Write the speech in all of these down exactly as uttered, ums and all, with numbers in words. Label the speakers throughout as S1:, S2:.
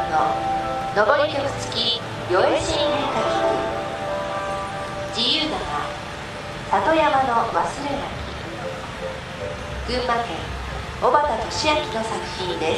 S1: の上り曲付き余韻新変化球自由だが里山の忘れなき群馬県小畑俊明の作品です。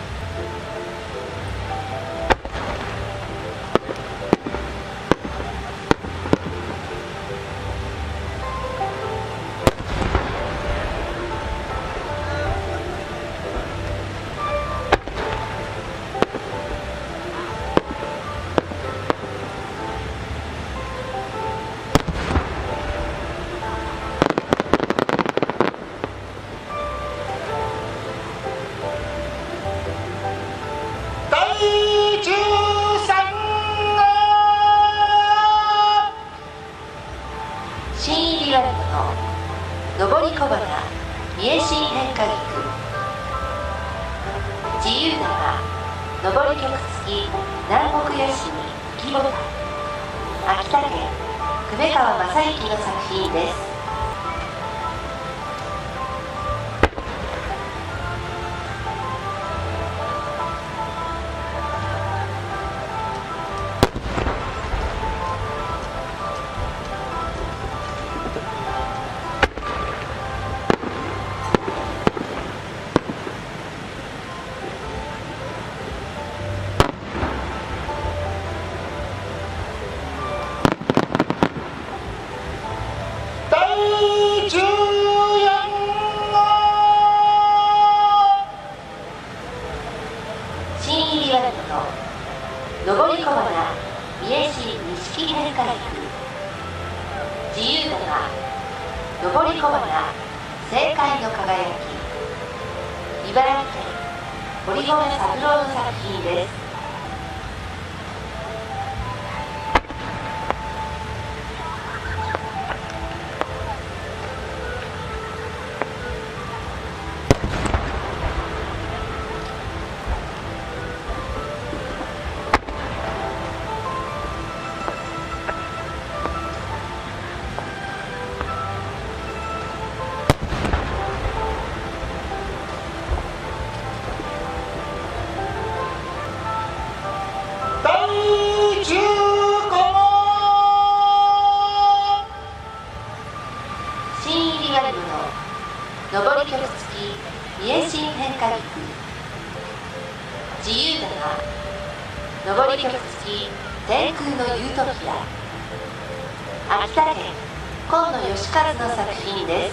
S2: 新入りワルドの上り小花三重新変化菊自由だが上り曲付き南国よしみ浮きボタン秋田県久米川正幸の作品です。新入りワルドの上り小花三重市錦変化菊自由だが上り小花正解の輝き茨城県堀米三郎の作品です。上り曲付き三重新変化菊自由だが上り曲付き天空のユートピア秋田県今野義和の作品です。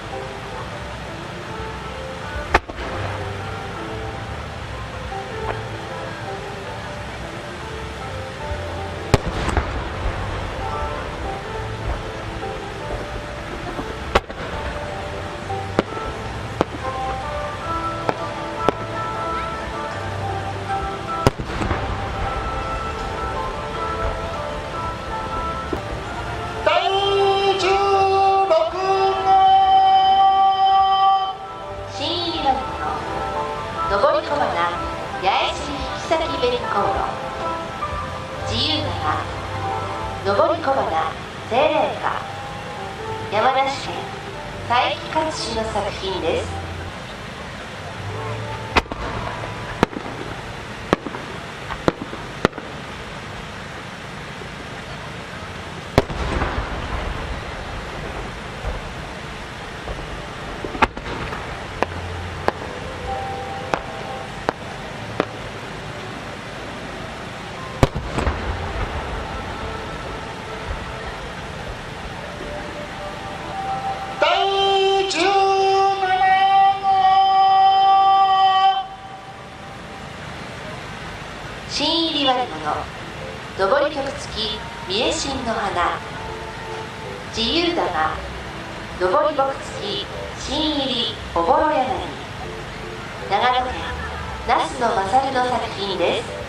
S2: 上り小花八重市引き先紅航路自由だが上り小花精霊花山梨県佐伯勝氏の作品です。新入りワルドの上り曲付き三重新の花自由だが上り曲付き新入りおぼろ柳長野県那須野勝の作品です。